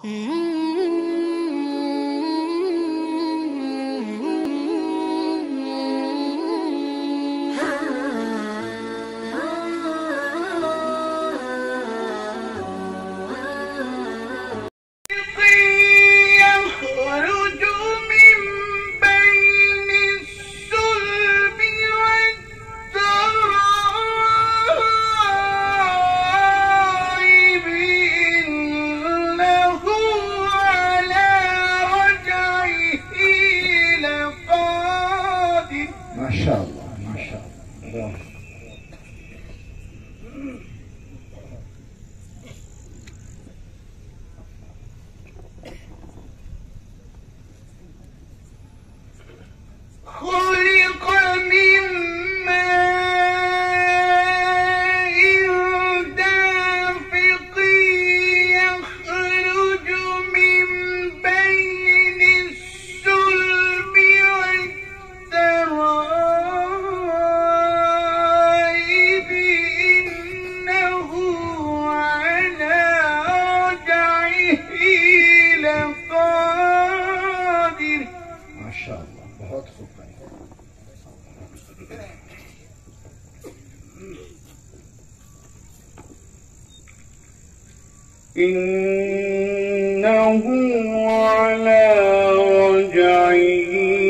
إنه على رجعه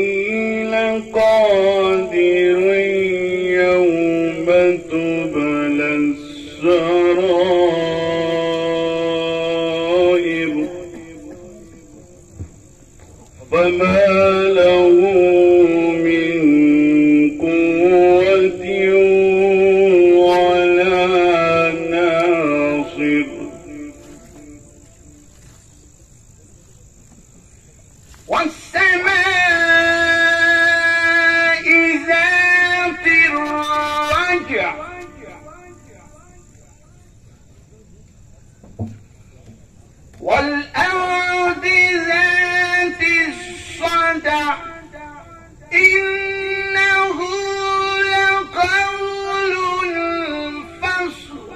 لقادر يوم تبلى السرائر فما له من قوة ولا ناصر والسماء ذات الرجع والأرض ذات الصدع إنه لقول فصل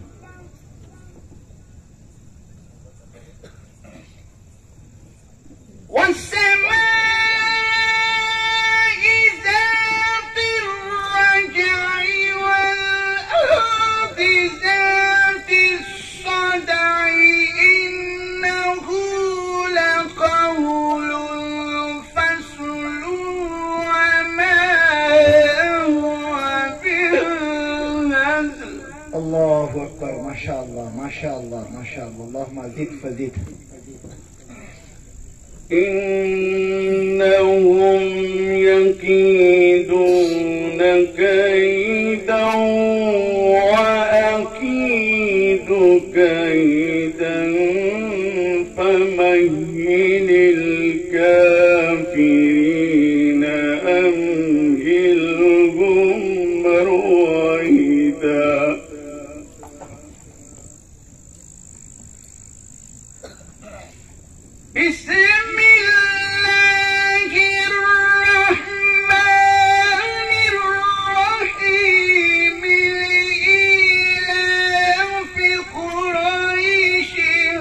والسماء ذات الرجع والأرض ذات الصدع إنه لقول فصل وما هو بالهزل. الله أكبر. ما شاء الله ما شاء الله ما شاء الله. اللهم زد فزد. إنهم يكيدون كيدا وأكيد كيدا فمهل الكافرين أمهلهم رويدا. بسم الله الرحمن الرحيم لإيلاف قريش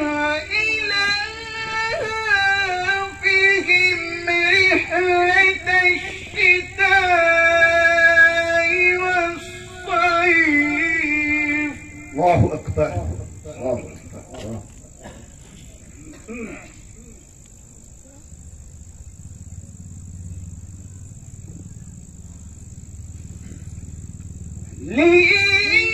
إيلافهم رحلة الشتاء والصيف. الله أكبر. الله أكبر. لإيلاف